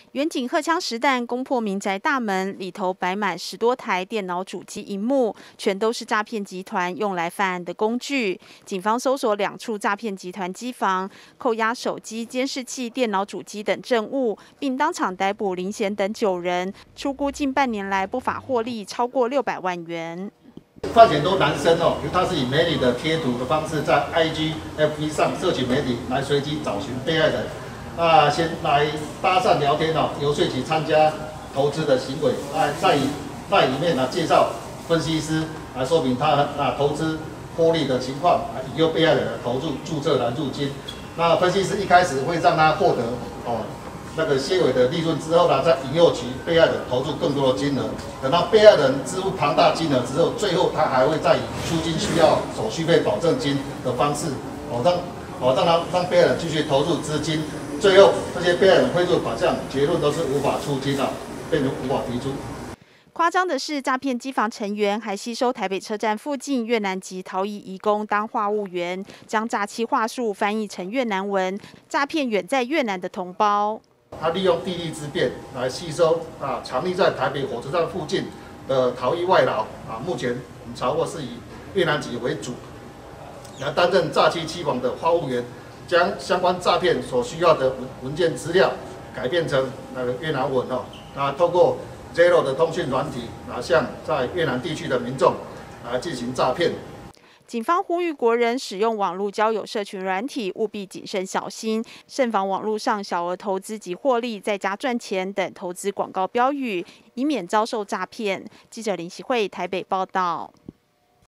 远警荷枪实弹攻破民宅大门，里头摆满10多台电脑主机萤幕，全都是诈骗集团用来犯案的工具。警方搜索2处诈骗集团机房，扣押手机、监视器、电脑主机等证物，并当场逮捕林贤等9人，初估近半年来不法获利超过600万元。 犯嫌都男生哦，他是以美女的贴图的方式，在 IG、FB 上社群媒体来随机找寻被害人。先来搭讪聊天哦，游说其参加投资的行为，在里面介绍分析师来说明他投资获利的情况，引诱被害人的投入注册来入金。那分析师一开始会让他获得那个些微的利润之后呢，再引诱其被害人投入更多的金额。等到被害人支付庞大金额之后，最后他还会再以出金需要手续费保证金的方式，让被害人继续投入资金。最后，这些被害人汇入款项，结论都是无法出金变成无法提出。 夸张的是，诈骗机房成员还吸收台北车站附近越南籍逃逸移工当话务员，将诈欺话术翻译成越南文，诈骗远在越南的同胞。 他利用地利之便来吸收藏匿在台北火车站附近的逃逸外劳目前我们查获是以越南籍为主，来担任诈欺机房的话务员。将相关诈骗所需要的文件资料改变成那个越南文透过 Zero 的通讯软体向在越南地区的民众来进行诈骗。 警方呼吁国人使用网络交友社群软体，务必谨慎小心，慎防网络上小额投资及获利在家赚钱等投资广告标语，以免遭受诈骗。记者林喜慧台北报道。